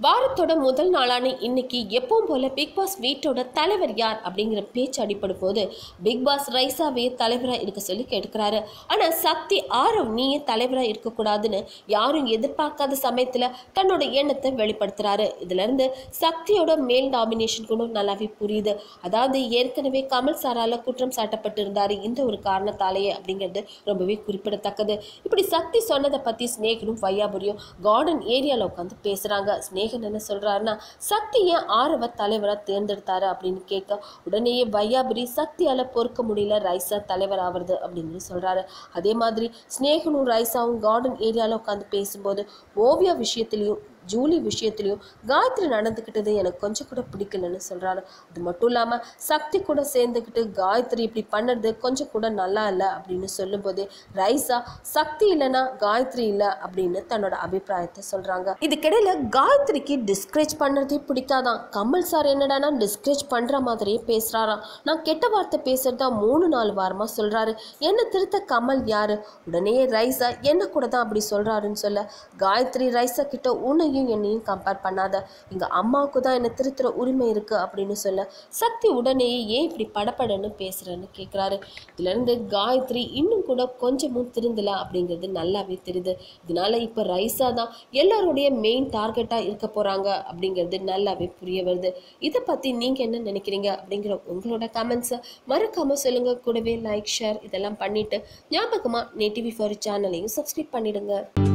வாரத்தோட முதல் நாளான இன்னைக்கு எப்பவும் போல பிக் பாஸ் வீட்டோட தலைவர் யார் அப்படிங்கிற பேச்சு அடிப்படும் போது பிக் பாஸ் ரைசாவே தலைவராக இருக்க சொல்லி கேட்கிறாரு. ஆனால் சக்தி ஆரவ் நீயே தலைவராக இருக்கக்கூடாதுன்னு யாரும் எதிர்பார்க்காத சமயத்தில் தன்னோட எண்ணத்தை வெளிப்படுத்துறாரு. இதுல இருந்து சக்தியோட மேல் டாமினேஷன் கூட நல்லாவே புரியுது. அதாவது ஏற்கனவே கமல் சாரால குற்றம் சாட்டப்பட்டு இருந்தாரு இந்த ஒரு காரணத்தாலேயே அப்படிங்கிறது ரொம்பவே குறிப்பிடத்தக்கது. இப்படி சக்தி சொன்னதை பத்தி ஸ்நேகனும் வையாபுரியும் கார்டன் ஏரியாவில் உட்காந்து பேசுறாங்க. ஸ்நேகன் என்ன சொல்றாருன்னா, சக்தி ஏன் ஆரவ தலைவரா தேர்ந்தெடுத்தாரு அப்படின்னு கேட்க உடனேயே வையாபுரி சக்தியால பொறுக்க முடியல ரைசா தலைவர் ஆவறது அப்படின்னு சொல்றாரு. அதே மாதிரி ஸ்நேகனும் ரைசாவும் கார்டன் ஏரியாவில் உட்காந்து பேசும்போது ஓவியா விஷயத்திலையும் ஜூலி விஷயத்திலையும் காயத்ரி நடந்துக்கிட்டது எனக்கு கொஞ்சம் கூட பிடிக்கலன்னு சொல்கிறாரு. அது மட்டும் இல்லாமல் சக்தி கூட சேர்ந்துக்கிட்டு காயத்ரி இப்படி பண்ணுறது கொஞ்சம் கூட நல்லா இல்லை அப்படின்னு சொல்லும்போதே ரைசா சக்தி இல்லைன்னா காயத்ரி இல்லை அப்படின்னு தன்னோட அபிப்பிராயத்தை சொல்கிறாங்க. இதுக்கிடையில் காயத்ரிக்கு டிஸ்கரேஜ் பண்ணுறதே பிடிக்காதான். கமல் சார் என்னடானா டிஸ்கரேஜ் பண்ணுற மாதிரியே பேசுகிறாராம். நான் கெட்ட வார்த்தை பேசுகிறதா 3-4 வாரமாக சொல்கிறாரு. என்ன திருத்த கமல் யார்? உடனே ரைசா என்ன கூட தான் அப்படி சொல்கிறாருன்னு சொல்ல காயத்ரி ரைசா கிட்ட உன்னை என்னையும் கம்பேர் பண்ணாத, எங்க அம்மாவுக்கு தான் என்ன திருத்துற உரிமை இருக்கு அப்படின்னு சொல்ல சக்தி உடனேயே ஏன் இப்படி படப்படன்னு பேசுறன்னு கேட்கிறாரு. இதுல இருந்து காயத்ரி இன்னும் கூட கொஞ்சமும் திருந்தல அப்படிங்கிறது நல்லாவே தெரியுது. இதனால இப்ப ரைசா தான் எல்லாருடைய மெயின் டார்கெட்டா இருக்க போறாங்க அப்படிங்கிறது நல்லாவே புரிய வருது. இதை பத்தி நீங்க என்ன நினைக்கிறீங்க அப்படிங்கிற உங்களோட கமெண்ட்ஸை மறக்காம சொல்லுங்க. கூடவே லைக் ஷேர் இதெல்லாம் பண்ணிட்டு ஞாபகமா நேட்டிவி ஃபார் சேனலையும் சப்ஸ்கிரைப் பண்ணிடுங்க.